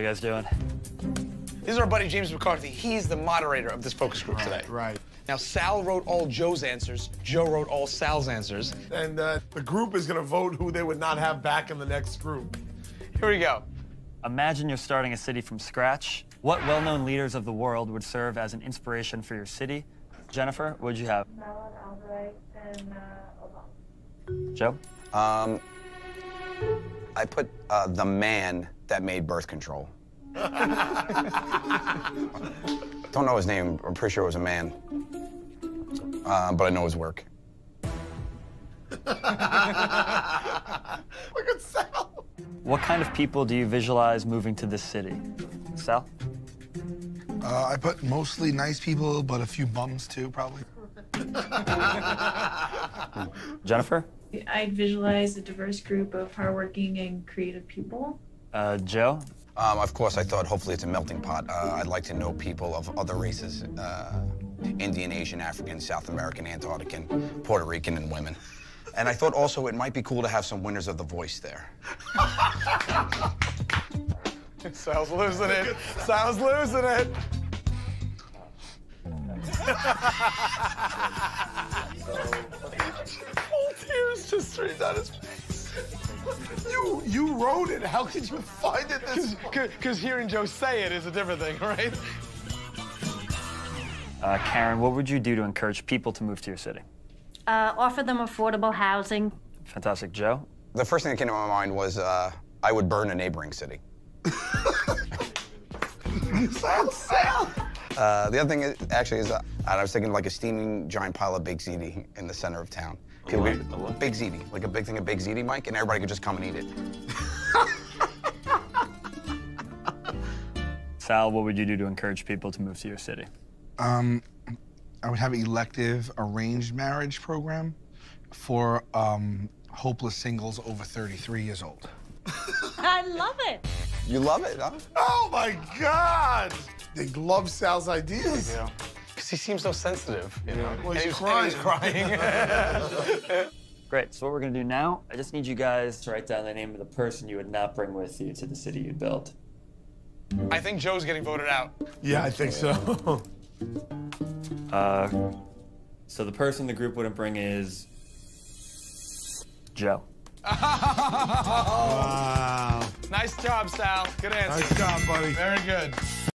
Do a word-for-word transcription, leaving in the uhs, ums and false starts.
you guys doing? This is our buddy James McCarthy. He's the moderator of this focus group right, today. Right. Now, Sal wrote all Joe's answers. Joe wrote all Sal's answers. And uh, the group is going to vote who they would not have back in the next group. Here we go. Imagine you're starting a city from scratch. What well-known leaders of the world would serve as an inspiration for your city? Jennifer, what'd you have? Madeline Albright and uh, Obama. Joe? Um, I put uh, the man that made birth control. Don't know his name. I'm pretty sure it was a man. Uh, but I know his work. Look at Sal. What kind of people do you visualize moving to this city? Sal? Uh, I put mostly nice people, but a few bums too, probably. Jennifer? I'd visualize a diverse group of hardworking and creative people. Uh, Joe? Um, of course, I thought hopefully it's a melting pot. Uh, I'd like to know people of other races, uh, Indian, Asian, African, South American, Antarctican, Puerto Rican, and women. And I thought also it might be cool to have some winners of The Voice there. Sal's losing it. Sal's losing it. Full tears just streamed down his face. You, you wrote it. How could you find it this Because hearing Joe say it is a different thing, right? Uh, Karen, what would you do to encourage people to move to your city? Uh, offer them affordable housing. Fantastic. Joe? The first thing that came to my mind was uh, I would burn a neighboring city. Uh, the other thing is, actually is, uh, I was thinking like a steaming giant pile of baked ziti in the center of town. People A could, what? A what? baked ziti, like a big thing of baked ziti, Mike, and everybody could just come and eat it. Sal, what would you do to encourage people to move to your city? Um, I would have an elective arranged marriage program for um, hopeless singles over thirty-three years old. I love it. You love it, huh? Oh, my God. They love Sal's ideas. Yeah. Because he seems so sensitive, you know? Well, And he's and he's crying. Great, so what we're gonna do now, I just need you guys to write down the name of the person you would not bring with you to the city you'd build. I think Joe's getting voted out. Yeah, I think so. Uh, so the person the group wouldn't bring is Joe. Wow. Nice job, Sal. Good answer. Nice job, buddy. Very good.